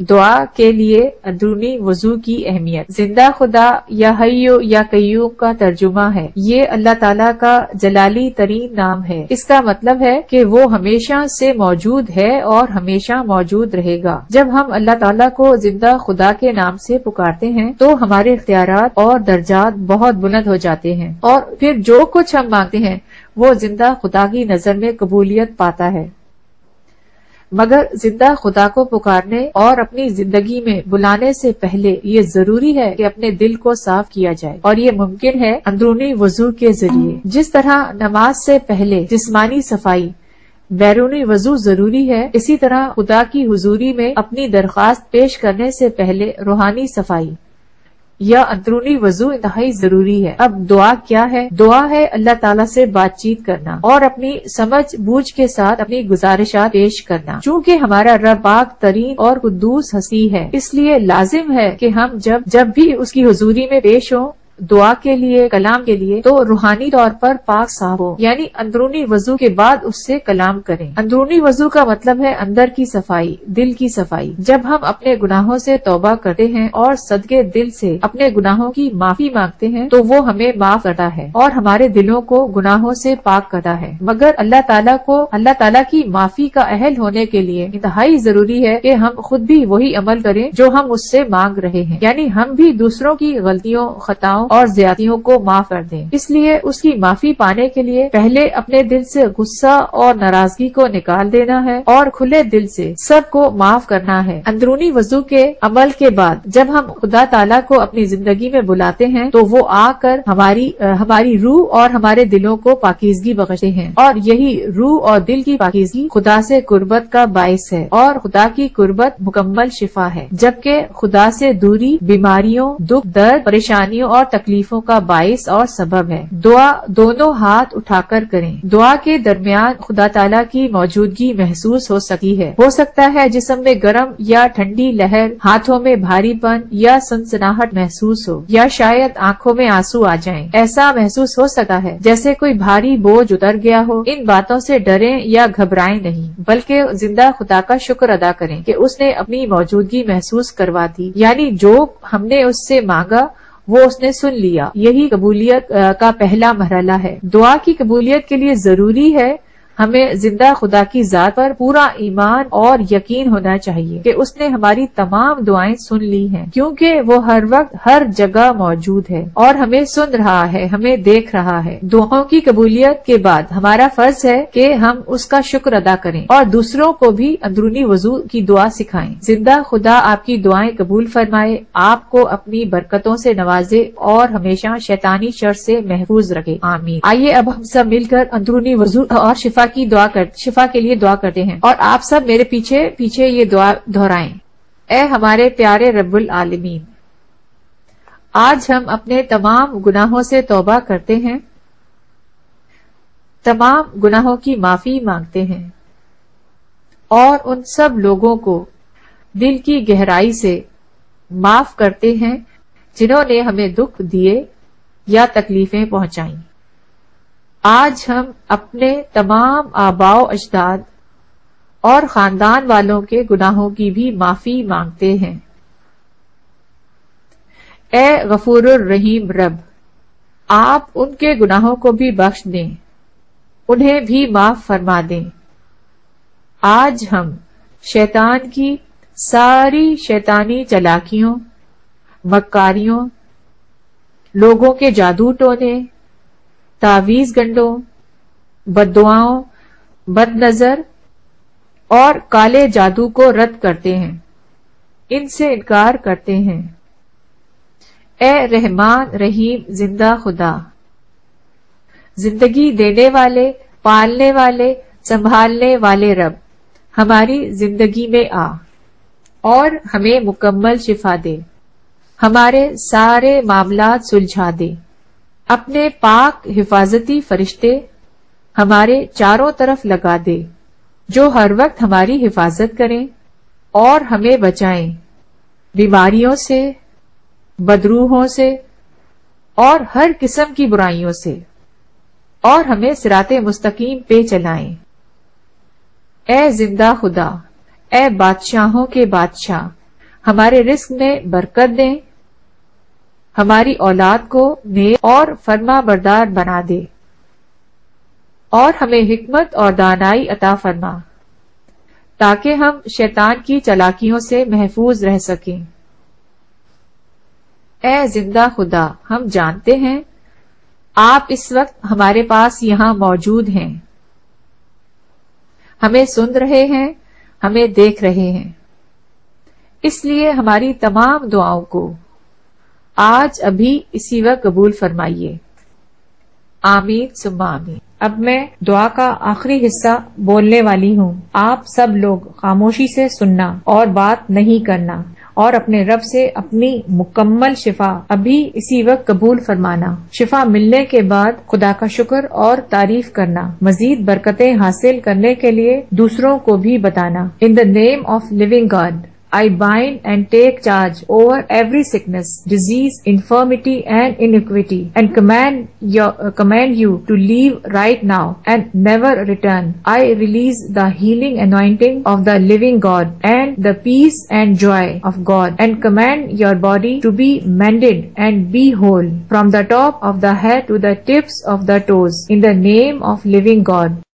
دعا کے لیے اندرونی وضو کی اہمیت۔ زندہ خدا یا حیو یا قیوم کا ترجمہ ہے۔ یہ اللہ تعالیٰ کا جلالی ترین نام ہے۔ اس کا مطلب ہے کہ وہ ہمیشہ سے موجود ہے اور ہمیشہ موجود رہے گا۔ جب ہم اللہ تعالیٰ کو زندہ خدا کے نام سے پکارتے ہیں تو ہمارے اختیارات اور درجات بہت بلند ہو جاتے ہیں، اور پھر جو کچھ ہم مانگتے ہیں وہ زندہ خدا کی نظر میں قبولیت پاتا ہے۔ مگر زندہ خدا کو پکارنے اور اپنی زندگی میں بلانے سے پہلے یہ ضروری ہے کہ اپنے دل کو صاف کیا جائے، اور یہ ممکن ہے اندرونی وضو کے ذریعے۔ جس طرح نماز سے پہلے جسمانی صفائی بیرونی وضو ضروری ہے، اسی طرح خدا کی حضوری میں اپنی درخواست پیش کرنے سے پہلے روحانی صفائی یا اندرونی وضو انتہائی ضروری ہے۔ اب دعا کیا ہے؟ دعا ہے اللہ تعالیٰ سے بات چیت کرنا اور اپنی سمجھ بوجھ کے ساتھ اپنی گزارشات پیش کرنا۔ چونکہ ہمارا رب پاک ترین اور قدوس ہستی ہے، اس لیے لازم ہے کہ ہم جب بھی اس کی حضوری میں پیش ہوں دعا کے لیے، کلام کے لیے، تو روحانی طور پر پاک صاف ہو، یعنی اندرونی وضو کے بعد اس سے کلام کریں۔ اندرونی وضو کا مطلب ہے اندر کی صفائی، دل کی صفائی۔ جب ہم اپنے گناہوں سے توبہ کرتے ہیں اور صدقے دل سے اپنے گناہوں کی معافی مانگتے ہیں تو وہ ہمیں معاف کرتا ہے اور ہمارے دلوں کو گناہوں سے پاک کرتا ہے۔ مگر اللہ تعالیٰ کی معافی کا اہل ہونے کے لیے انتہائی ضروری ہے کہ ہم خود بھی وہی عمل کریں جو ہم اس سے مانگ رہے ہیں، یعنی ہم بھی دوسروں کی غلطیوں، خطاؤں اور زیادتیوں کو معاف کر دیں۔ اس لیے اس کی معافی پانے کے لیے پہلے اپنے دل سے غصہ اور ناراضگی کو نکال دینا ہے اور کھلے دل سے سب کو معاف کرنا ہے۔ اندرونی وضو کے عمل کے بعد جب ہم خدا تعالیٰ کو اپنی زندگی میں بلاتے ہیں تو وہ آ کر ہماری روح اور ہمارے دلوں کو پاکیزگی بخشتے ہیں، اور یہی روح اور دل کی پاکیزگی خدا سے قربت کا باعث ہے، اور خدا کی قربت مکمل شفا ہے، جبکہ خدا سے دوری بیماریوں، دکھ، درد، پریشانیوں اور تکلیفوں کا باعث اور سبب ہے۔ دعا دونوں ہاتھ اٹھا کر کریں۔ دعا کے درمیان خدا تعالیٰ کی موجودگی محسوس ہو سکتی ہے۔ ہو سکتا ہے جسم میں گرم یا ٹھنڈی لہر، ہاتھوں میں بھاری پن یا سنسناہٹ محسوس ہو، یا شاید آنکھوں میں آنسو آ جائیں۔ ایسا محسوس ہو سکتا ہے جیسے کوئی بھاری بوجھ اتر گیا ہو۔ ان باتوں سے ڈریں یا گھبرائیں نہیں، بلکہ زندہ خدا کا شکر ادا کریں کہ اس نے اپنی موجودگی محسوس کروا دی، یعنی جو ہم نے اس سے مانگا وہ اس نے سن لیا۔ یہی قبولیت کا پہلا مرحلہ ہے۔ دعا کی قبولیت کے لیے ضروری ہے ہمیں زندہ خدا کی ذات پر پورا ایمان اور یقین ہونا چاہیے کہ اس نے ہماری تمام دعائیں سن لی ہیں، کیونکہ وہ ہر وقت ہر جگہ موجود ہے اور ہمیں سن رہا ہے، ہمیں دیکھ رہا ہے۔ دعاؤں کی قبولیت کے بعد ہمارا فرض ہے کہ ہم اس کا شکر ادا کریں اور دوسروں کو بھی اندرونی وضو کی دعا سکھائیں۔ زندہ خدا آپ کی دعائیں قبول فرمائے، آپ کو اپنی برکتوں سے نوازے اور ہمیشہ شیطانی شر سے محفوظ رکھے، آمین۔ آئیے اب ہم سب مل کر اندرونی وضو اور شفا کے لیے دعا کرتے ہیں، اور آپ سب میرے پیچھے یہ دعا دہرائیں۔ اے ہمارے پیارے رب العالمین، آج ہم اپنے تمام گناہوں سے توبہ کرتے ہیں، تمام گناہوں کی معافی مانگتے ہیں، اور ان سب لوگوں کو دل کی گہرائی سے معاف کرتے ہیں جنہوں نے ہمیں دکھ دیے یا تکلیفیں پہنچائیں۔ آج ہم اپنے تمام آباء و اجداد اور خاندان والوں کے گناہوں کی بھی معافی مانگتے ہیں۔ اے غفور الرحیم رب، آپ ان کے گناہوں کو بھی بخش دیں، انہیں بھی معاف فرما دیں۔ آج ہم شیطان کی ساری شیطانی چالاکیوں، مکاریوں، لوگوں کے جادو ٹونے، تعویذ گنڈوں، بد دعاؤں، بد نظر اور کالے جادو کو رد کرتے ہیں، ان سے انکار کرتے ہیں۔ اے رحمان رحیم زندہ خدا، زندگی دینے والے، پالنے والے، سنبھالنے والے رب، ہماری زندگی میں آ اور ہمیں مکمل شفا دے، ہمارے سارے معاملات سلجھا دے۔ اپنے پاک حفاظتی فرشتے ہمارے چاروں طرف لگا دے، جو ہر وقت ہماری حفاظت کریں اور ہمیں بچائیں بیماریوں سے، بدروحوں سے اور ہر قسم کی برائیوں سے، اور ہمیں صراط مستقیم پہ چلائیں۔ اے زندہ خدا، اے بادشاہوں کے بادشاہ، ہمارے رزق میں برکت دیں، ہماری اولاد کو نیک اور فرما بردار بنا دے، اور ہمیں حکمت اور دانائی عطا فرما تاکہ ہم شیطان کی چالاکیوں سے محفوظ رہ سکیں۔ اے زندہ خدا، ہم جانتے ہیں آپ اس وقت ہمارے پاس یہاں موجود ہیں، ہمیں سن رہے ہیں، ہمیں دیکھ رہے ہیں، اس لیے ہماری تمام دعاؤں کو آج ابھی اسی وقت قبول فرمائیے، آمین ثم آمین۔ اب میں دعا کا آخری حصہ بولنے والی ہوں، آپ سب لوگ خاموشی سے سننا اور بات نہیں کرنا، اور اپنے رب سے اپنی مکمل شفا ابھی اسی وقت قبول فرمانا۔ شفا ملنے کے بعد خدا کا شکر اور تعریف کرنا، مزید برکتیں حاصل کرنے کے لیے دوسروں کو بھی بتانا۔ In the name of living God, I bind and take charge over every sickness, disease, infirmity and iniquity, and command you to leave right now and never return. I release the healing anointing of the living God and the peace and joy of God, and command your body to be mended and be whole from the top of the head to the tips of the toes, in the name of living God.